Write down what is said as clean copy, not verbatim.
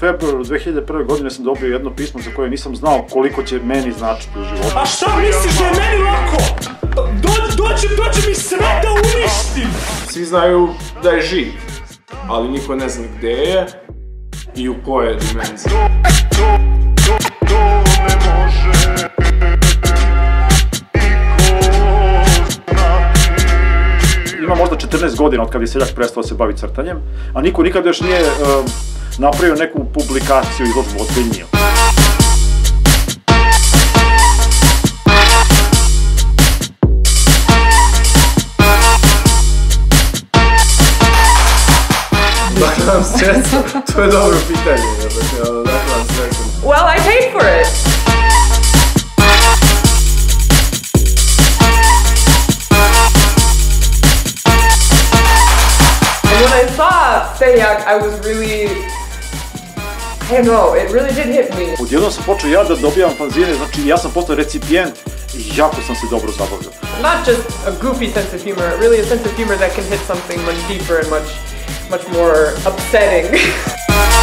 februaru 2001. godine sam dobio jedno pismo za koje nisam znao koliko će meni značiti u životu. A šta misliš da je meni lako? Dođe mi sve da uništim! Svi znaju da je živ, ali niko ne zna gde je i u kojoj dimenziji. Ima možda 14 godina od kad je seljak prestao se baviti crtanjem, a niko nikad još nije napravio neku publikaciju izložbu ozbiljniju. Dakle vam sredstvo, to je dobro pitanje, dakle vam sredstvo. Well, I paid for it. And when I saw Seljak, I was really, I don't know, it really did hit me. Odjednom sam počeo ja da dobijam fanzine, znači ja sam postao recipijent i jako sam se dobro zabavljao. Not just a goofy sense of humor, really a sense of humor that can hit something much deeper and much more upsetting.